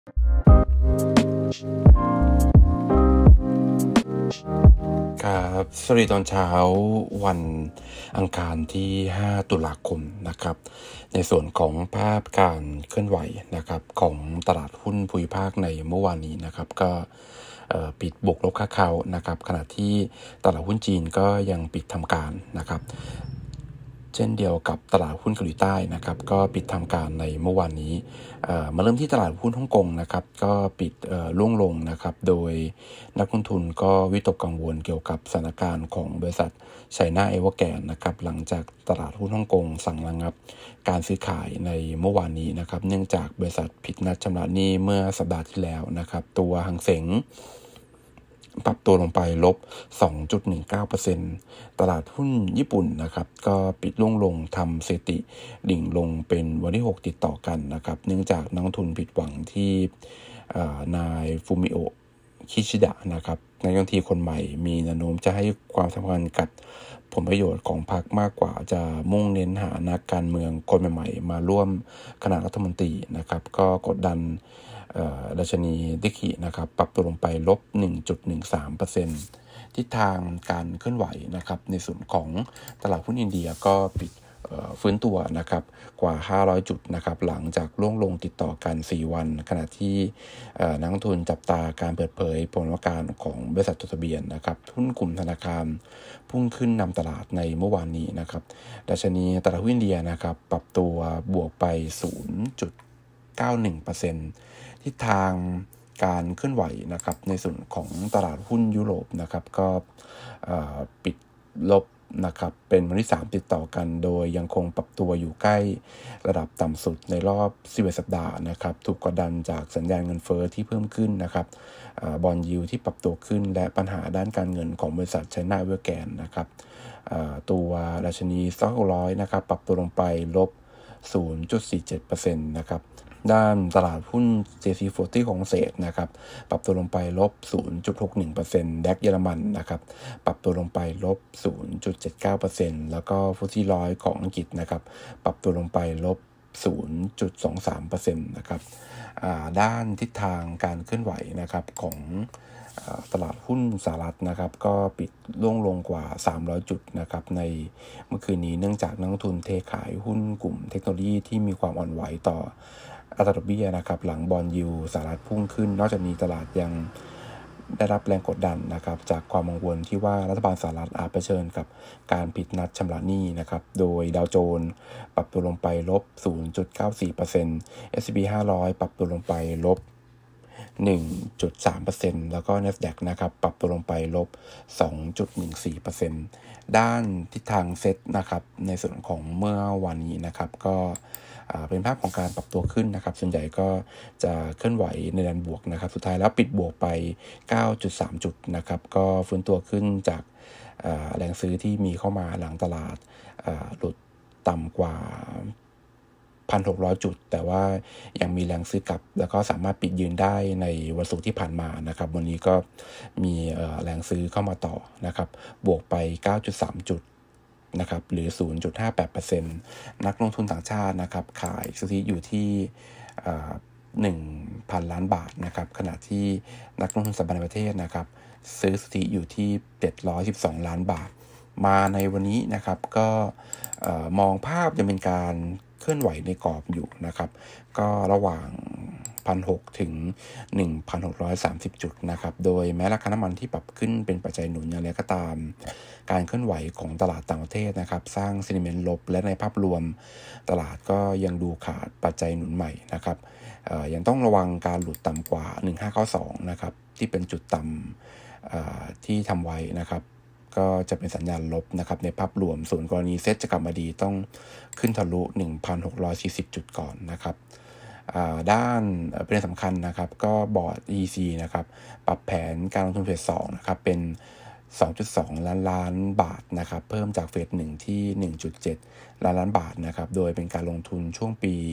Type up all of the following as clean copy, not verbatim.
ครับสวัสดีตอนเช้าวันอังคารที่5ตุลาคมนะครับในส่วนของภาพการเคลื่อนไหวนะครับของตลาดหุ้นภูมิภาคในเมื่อวานนี้นะครับก็ปิดบวกลบค่าเข้านะครับขณะที่ตลาดหุ้นจีนก็ยังปิดทำการนะครับเช่นเดียวกับตลาดหุ้นเกาหลีใต้นะครับก็ปิดทำการในเมื่อวานนี้มาเริ่มที่ตลาดหุ้นฮ่องกงนะครับก็ปิดร่วงลงนะครับโดยนักลงทุนก็วิตกกังวลเกี่ยวกับสถานการณ์ของบริษัทไชน่าเอเวอร์แกนนะครับหลังจากตลาดหุ้นฮ่องกงสั่งระงับการซื้อขายในเมื่อวานนี้นะครับเนื่องจากบริษัทผิดนัดชำระหนี้เมื่อสัปดาห์ที่แล้วนะครับตัวหังเส็งปรับตัวลงไปลบ 2.19% ตลาดหุ้นญี่ปุ่นนะครับก็ปิดร่วงลงทำสถิติดิ่งลงเป็นวันที่6ติดต่อกันนะครับเนื่องจากนักลงทุนผิดหวังที่นายฟูมิโอะคิชิดะนะครับนายกรัฐมนตรีคนใหม่มีแนวโน้มจะให้ความสำคัญกับผลประโยชน์ของพรรคมากกว่าจะมุ่งเน้นหานักการเมืองคนใหม่ๆมาร่วมคณะรัฐมนตรีนะครับก็กดดันดัชนีนิกเกินะครับปรับตัวลงไปลบ 1.13% ทิศทางการเคลื่อนไหวนะครับในส่วนของตลาดหุ้นอินเดียก็ปิดฟื้นตัวนะครับกว่า500จุดนะครับหลังจากร่วงลงติดต่อกัน4วันขณะที่นักลงทุนจับตาการเปิดเผยผลประกอบการของบริษัทจดทะเบียนนะครับหุ้นกลุ่มธนาคารพุ่งขึ้นนำตลาดในเมื่อวานนี้นะครับดัชนีตลาดหุ้นอินเดียนะครับปรับตัวบวกไป 0.91%ทิศทางการเคลื่อนไหวนะครับในส่วนของตลาดหุ้นยุโรปนะครับก็ปิดลบนะครับเป็นวันที่3ติดต่อกันโดยยังคงปรับตัวอยู่ใกล้ระดับต่ำสุดในรอบ11สัปดาห์นะครับถูกกดดันจากสัญญาณเงินเฟ้อที่เพิ่มขึ้นนะครับบอนด์ยิลด์ที่ปรับตัวขึ้นและปัญหาด้านการเงินของบริษัทไชน่าเอเวอร์แกนนะครับตัวดัชนีสต็อก600นะครับปรับตัวลงไปลบ 0.47% นะครับด้านตลาดหุ้น JC40 ของเศสนะครับปรับตัวลงไปลบ 0.61% แดกเยอรมันนะครับปรับตัวลงไปลบ 0.79% แล้วก็ฟุตซี่100ของอังกฤษนะครับปรับตัวลงไปลบ 0.23% นะครับด้านทิศทางการเคลื่อนไหวนะครับของตลาดหุ้นสหรัฐนะครับก็ปิดร่วงลงกว่า300จุดนะครับในเมื่อคืนนี้เนื่องจากนักลงทุนเทขายหุ้นกลุ่มเทคโนโลยีที่มีความอ่อนไหวต่ออัตราดอกเบี้ยนะครับหลังบอนด์ยิลด์สหรัฐพุ่งขึ้นนอกจากนี้ตลาดยังได้รับแรงกดดันนะครับจากความกังวลที่ว่ารัฐบาลสหรัฐอาจเผชิญกับการผิดนัดชำระหนี้นะครับโดยดาวโจนส์ปรับตัวลงไปลบ 0.94% S&P 500ปรับตัวลงไปลบ 1.3% แล้วก็ NASDAQ นะครับปรับตัวลงไปลบ 2.14% ด้านทิศทางเซ็ตนะครับในส่วนของเมื่อวานนี้นะครับก็เป็นภาพของการปรับตัวขึ้นนะครับส่วนใหญ่ก็จะเคลื่อนไหวในแดนบวกนะครับสุดท้ายแล้วปิดบวกไป 9.3 จุดนะครับก็ฟื้นตัวขึ้นจากแรงซื้อที่มีเข้ามาหลังตลาดหลุดต่ำกว่า 1,600 จุดแต่ว่ายังมีแรงซื้อกลับแล้วก็สามารถปิดยืนได้ในวันศุกร์ที่ผ่านมานะครับวันนี้ก็มีแรงซื้อเข้ามาต่อนะครับบวกไป 9.3 จุดนะครับหรือ 0.58% นักลงทุนต่างชาตินะครับขายสุทธิอยู่ที่1,000 ล้านบาทนะครับขณะที่นักลงทุนสถาบันในประเทศนะครับซื้อสุทธิอยู่ที่712ล้านบาทมาในวันนี้นะครับก็มองภาพจะเป็นการเคลื่อนไหวในกรอบอยู่นะครับก็ระหว่าง 1,600 ถึง 1,630 จุดนะครับโดยแม้ราคาน้ำมันที่ปรับขึ้นเป็นปัจจัยหนุนอย่างไรก็ตามการเคลื่อนไหวของตลาดต่างประเทศนะครับสร้างเซนิเมนต์ลบและในภาพรวมตลาดก็ยังดูขาดปัจจัยหนุนใหม่นะครับยังต้องระวังการหลุดต่ำกว่า1592นะครับที่เป็นจุดต่ำที่ทำไว้นะครับก็จะเป็นสัญญาณลบนะครับในภาพรวมส่วนกรณีเซ็ตจะกลับมาดีต้องขึ้นทะลุ 1,640 จุดก่อนนะครับด้านประเด็นสำคัญนะครับก็บอร์ด EC นะครับปรับแผนการลงทุนเฟส2นะครับเป็น 2.2 ล้านบาทนะครับเพิ่มจากเฟส1ที่ 1.7 ล้านบาทนะครับโดยเป็นการลงทุนช่วงปี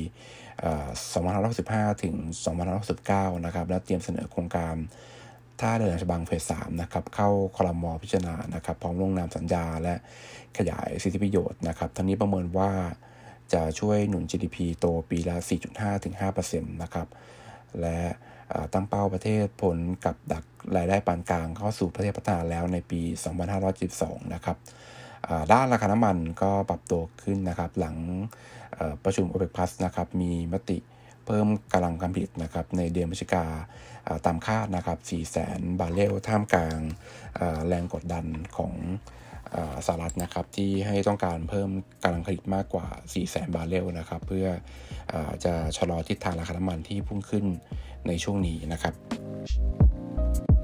2565ถึง2569นะครับและเตรียมเสนอโครงการท่าเรือฉบังเฟส3นะครับเข้าครม.พิจารณานะครับพร้อมลงนามสัญญาและขยายสิทธิประโยชน์นะครับทั้งนี้ประเมินว่าจะช่วยหนุน GDP โตปีละ 4.5-5% นะครับและตั้งเป้าประเทศพ้นกับดักรายได้ปานกลางเข้าสู่ประเทศพัฒนาแล้วในปี 2512 นะครับด้านราคาน้ำมันก็ปรับตัวขึ้นนะครับหลังประชุม OPEC Plus นะครับมีมติเพิ่มกำลังการผลิตนะครับในเดือนพฤศจิกาตามคาดนะครับ 400,000 บาร์เรลท่ามกลางแรงกดดันของสหรัฐนะครับที่ให้ต้องการเพิ่มกำลังผลิตมากกว่า 400,000 บาร์เรลนะครับเพื่อจะชะลอทิศทางราคาน้ำมันที่พุ่งขึ้นในช่วงนี้นะครับ